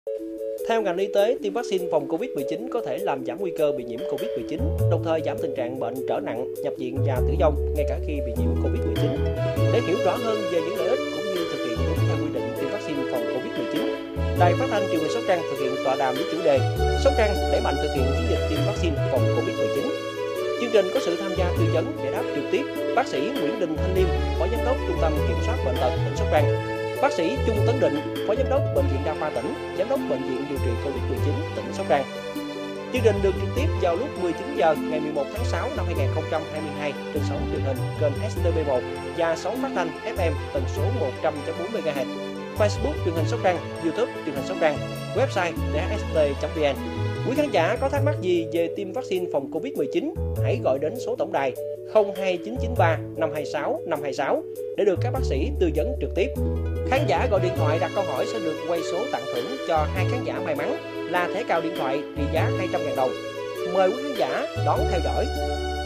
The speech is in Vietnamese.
Theo ngành y tế, tiêm vaccine phòng Covid-19 có thể làm giảm nguy cơ bị nhiễm Covid-19, đồng thời giảm tình trạng bệnh trở nặng, nhập viện và tử vong ngay cả khi bị nhiễm Covid-19. Để hiểu rõ hơn về những lợi ích cũng như thực hiện đúng theo quy định tiêm vaccine phòng Covid-19, Đài Phát thanh Truyền hình Sóc Trăng thực hiện tọa đàm với chủ đề Sóc Trăng đẩy mạnh thực hiện chiến dịch tiêm vaccine phòng Covid-19. Chương trình có sự tham gia tư vấn giải đáp trực tiếp bác sĩ Nguyễn Đình Thanh Liêm, Phó Giám đốc Trung tâm Kiểm soát Bệnh tật tỉnh Sóc Trăng, bác sĩ Trung Tấn Định, Phó Giám đốc Bệnh viện Đa khoa tỉnh, Giám đốc Bệnh viện điều trị Covid-19 tỉnh Sóc Trăng. Chương trình được trực tiếp vào lúc 19 giờ ngày 11 tháng 6 năm 2022 trên sóng truyền hình kênh STB1 và sóng phát thanh FM tần số 100.4 MHz, Facebook truyền hình Sóc Trăng, YouTube truyền hình Sóc Trăng, website dhst.vn. Quý khán giả có thắc mắc gì về tiêm vaccine phòng Covid-19, hãy gọi đến số tổng đài 02993 526 526 để được các bác sĩ tư vấn trực tiếp. Khán giả gọi điện thoại đặt câu hỏi sẽ được quay số tặng thưởng cho 2 khán giả may mắn là thẻ cào điện thoại trị giá 200.000 đồng. Mời quý khán giả đón theo dõi.